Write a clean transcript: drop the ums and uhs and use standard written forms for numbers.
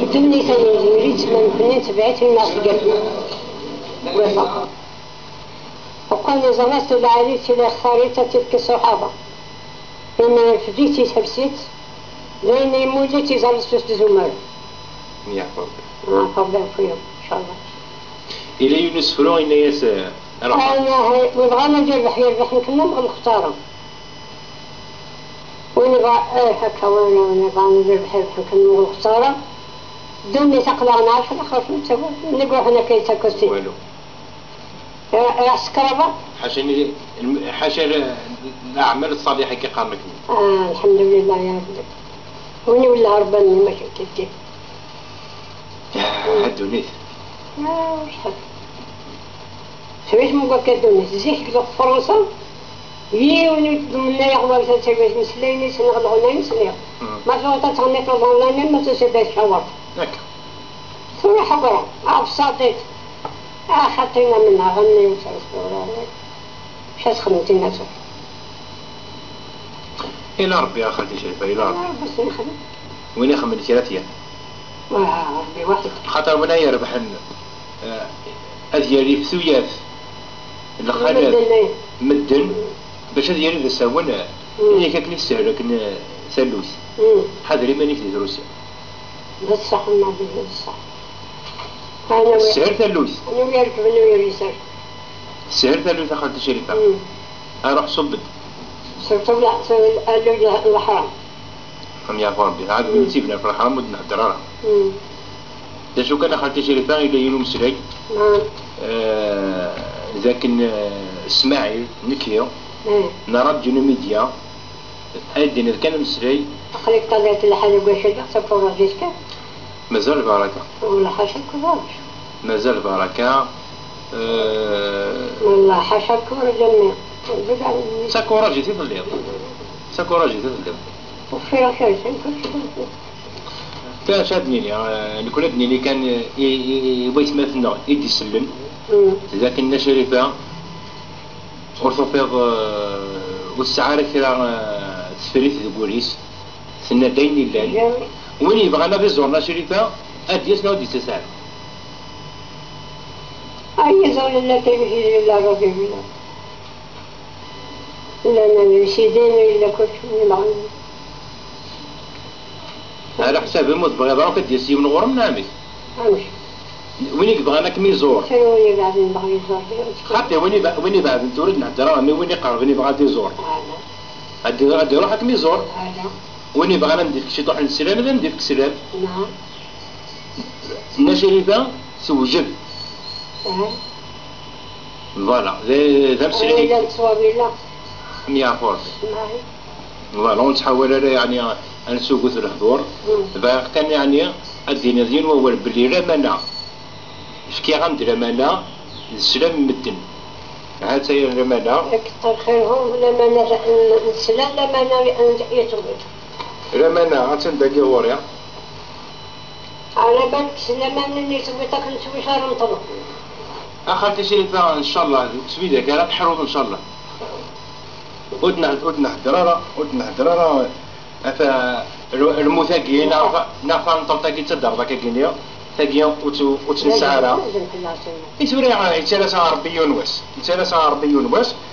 دني ثاني يريد من فنان تبعت الناس قلبي وفاق وقال زمست العريس إلى خريطة تلك الصحابة إن فديتي تبسيت لأن يموجتي زرسوس زمر يحفظ فضل فيهم إن شاء الله إلى يونس فرو إن يس أنا نبغى نجرب يربح كنا نبغى نختاره ونبغى هكا ونبغى نربح كنا نبغى نختاره دوني تقلع نعرف الآخر نقول هنا كي تكوستي والو سكربة حاشا الأعمال الصالحة كي قامت الحمد لله يا رب وين ولا هرباني ما كنت هدونيت وش هذا سويت مبكر دونيت زيك في فرنسا يوني منا يغلق تسويت مسليني سنغلغنا مسليا ما فوتا تغنيت الظلاني ما تسيبش شاور هكا ثم حضرة أبسطت أخذتنا منها غني وتسوي شاس خدمتي نفسك إلى ربي يا خالتي شريفة إلى ربي بس نخدم وين يخمن ثلاثية ربي واحد خاطر وين يربح أذيالي ثوياث الخالد مدن باش أذيالي ذا ساونا إني كاك نفسه لكن ثلوث حاضري ماني في روسيا بصح ما به بصح السهر ثلوث أنا وياك أنا ويا يسار السهر ثلوث خالتي شريفة أروح صبد صرت لا صرت الحرام هم يعرفوا ربي عاد بنتيبنا في الحرام ودنا الدرارة دا شو كان خالتي شريفة إلى يوم مسري ذاك إسماعيل نكيو نرد جنوميديا أدينا كان مسري أخليك طلعت الحاجة قشيلة سفر رجيسك مازال بركة ولا حاشا كذاش مازال بركة والله حاشا كور جميع ساكورا جيتي في الليل ساكورا جيتي في الليل وفي رشاش كان شادني الكل اللي كان يبغى يسمعنا يدي يسلم ذاك الناس شريفة أرثوبيض والسعارة كذا تفريث البوليس سنة دين الله وين يبغى أنا بزورنا شريفة أديسنا ودي تسعر أي زول لا تمشي إلا ربي بلا لا نمشي دين إلا كل شيء معنا على حساب الموت بغي يضربك ديسي من غرم نامي أمشي وين يبغى أنا كم يزور شنو وين بعد نبغي يزور حتى وين بعد نتورد نهدر راني وين يقرب وين يبغى يزور أدي روحك كم يزور وين يبغى أنا نديك شي طوح للسلام ولا نديك سلام نعم الناس شريفة توجد فوالا ذا مسلي لا تصوابي لا مية فورس فوالا ونتحول يعني نسوقو في الحضور كان يعني الدين دين وهو بلي رمانا شكي غندير رمانا السلام مدن هاد هي رمانا كتر خيرهم لما السلام لما يتوبت رمانا غتنبقي غوريا على بالك لما من يتوبتك نسوي شهر نطلق أخذت شريفة إن شاء الله تسويدة كانت حروب إن شاء الله ودنا حدرارة أفا المثاقين نافع نطلتاكي تدر ذاك الجنيا ثاقيا وتنسعارا يتوري يتلاسا ربي يونوس